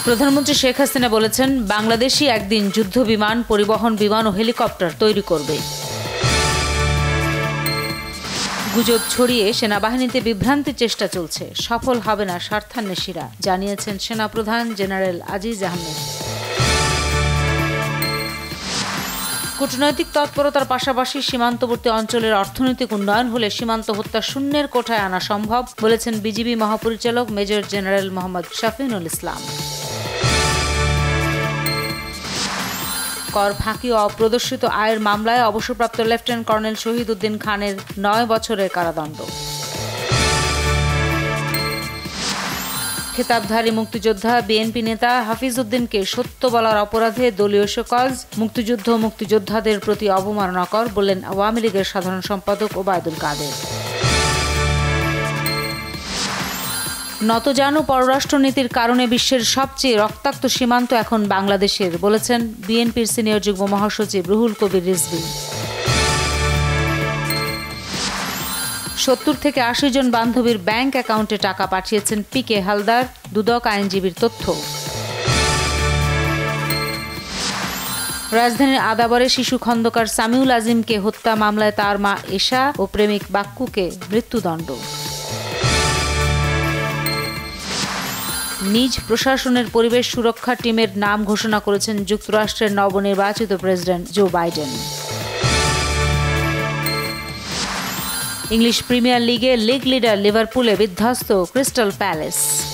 প্রধানমন্ত্রী শেখ হাসিনা বলেছেন, বাংলাদেশই একদিন যুদ্ধ বিমান, পরিবহন বিমান ও হেলিকপ্টার তৈরি করবে। গুজব ছড়িয়ে সেনাবাহিনীতে বিভ্রান্তির চেষ্টা চলছে, সফল হবে না স্বার্থান্বেষীরা, জানিয়েছেন সেনাপ্রধান জেনারেল আজিজ আহমেদ। কূটনৈতিক তৎপরতার পাশাপাশি সীমান্তবর্তী অঞ্চলের অর্থনৈতিক উন্নয়ন হলে সীমান্ত হত্যা শূন্যের কোঠায় আনা সম্ভব, বলেছেন বিজিবি মহাপরিচালক মেজর জেনারেল মোহাম্মদ শাফিনুল ইসলাম। কর ফাঁকি ও অপ্রদর্শিত আয়ের মামলায় অবসরপ্রাপ্ত লেফটেন্যান্ট কর্নেল শহীদ উদ্দিন খানের 9 বছরের কারাদণ্ড। খেতাবধারী মুক্তিযোদ্ধা বিএনপি নেতা হাফিজ উদ্দিনকে সত্য বলার অপরাধে দলীয় শোকজ, মুক্তিযুদ্ধ ও মুক্তিযোদ্ধাদের প্রতি অবমাননাকর বললেন আওয়ামী লীগের সাধারণ সম্পাদক ওবায়দুল কাদের। নতজানু পররাষ্ট্রনীতির কারণে বিশ্বের সবচেয়ে রক্তাক্ত সীমান্ত এখন বাংলাদেশের, বলেছেন বিএনপির সিনিয়র যুগ্ম মহাসচিব রুহুল কবির রিজভী। 70 থেকে 80 জন বান্ধবীর ব্যাংক অ্যাকাউন্টে টাকা পাঠিয়েছেন পিকে হালদার, দুদক আইনজীবীর তথ্য। রাজধানীর আদাবরে শিশু খন্দকার সামিউল আজিমকে হত্যা মামলায় তার মা এশা ও প্রেমিক বাক্কুকে মৃত্যুদণ্ড। নিজ প্রশাসনের পরিবেশ সুরক্ষা টিমের নাম ঘোষণা করেছেন যুক্তরাষ্ট্রের নবনির্বাচিত president Joe Biden. English Premier লিগে লিগ লিডার লিভারপুলে বিধ্বস্ত ক্রিস্টাল প্যালেস।